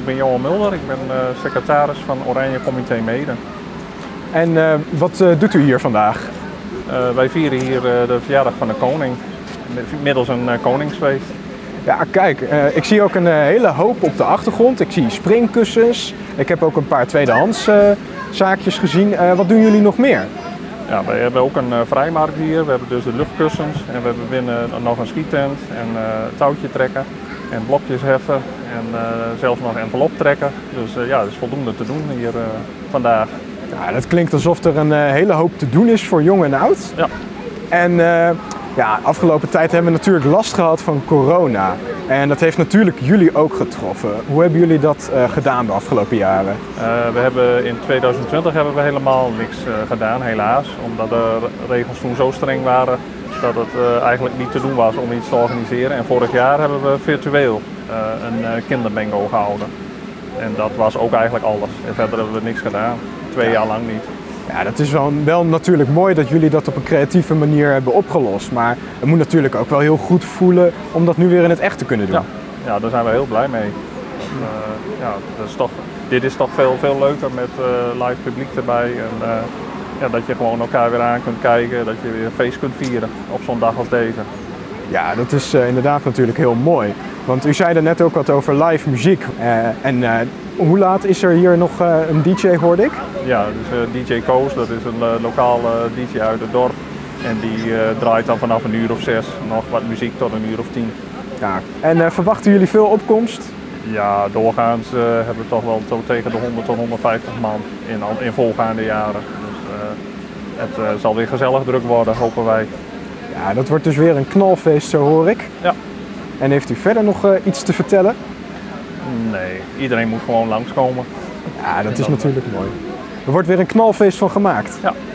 Ik ben Johan Mulder, ik ben secretaris van Oranje Comité Mede. En wat doet u hier vandaag? Wij vieren hier de verjaardag van de koning, middels een koningsfeest. Ja, kijk, ik zie ook een hele hoop op de achtergrond. Ik zie springkussens. Ik heb ook een paar tweedehands zaakjes gezien. Wat doen jullie nog meer? Ja, wij hebben ook een vrijmarkt hier. We hebben dus de luchtkussens en we hebben binnen nog een skitent en touwtje trekken en blokjes heffen en zelfs nog envelop trekken. Dus ja, er is voldoende te doen hier vandaag. Ja, dat klinkt alsof er een hele hoop te doen is voor jong en oud. Ja. En ja, afgelopen tijd hebben we natuurlijk last gehad van corona. En dat heeft natuurlijk jullie ook getroffen. Hoe hebben jullie dat gedaan de afgelopen jaren? We hebben in 2020 hebben we helemaal niks gedaan, helaas. Omdat de regels toen zo streng waren dat het eigenlijk niet te doen was om iets te organiseren. En vorig jaar hebben we virtueel een kinderbingo gehouden. En dat was ook eigenlijk alles. En verder hebben we niks gedaan. 2 jaar lang niet. Ja, dat is wel natuurlijk mooi dat jullie dat op een creatieve manier hebben opgelost. Maar het moet natuurlijk ook wel heel goed voelen om dat nu weer in het echt te kunnen doen. Ja, daar zijn we heel blij mee. Dit is toch veel leuker met live publiek erbij. En dat je gewoon elkaar weer aan kunt kijken. Dat je weer een feest kunt vieren op zo'n dag als deze. Ja, dat is inderdaad natuurlijk heel mooi. Want u zei er net ook wat over live muziek. Hoe laat is er hier nog een DJ, hoorde ik? Ja, dus DJ Koos, dat is een lokale DJ uit het dorp. En die draait dan vanaf 1:06 nog wat muziek tot 10:00. Ja. En verwachten jullie veel opkomst? Ja, doorgaans hebben we toch wel zo tegen de 100 tot 150 man in volgaande jaren. Dus het zal weer gezellig druk worden, hopen wij. Ja, dat wordt dus weer een knalfeest, zo hoor ik. Ja. En heeft u verder nog iets te vertellen? Nee, iedereen moet gewoon langskomen. Ja, dat is natuurlijk mooi. Er wordt weer een knalfeest van gemaakt. Ja.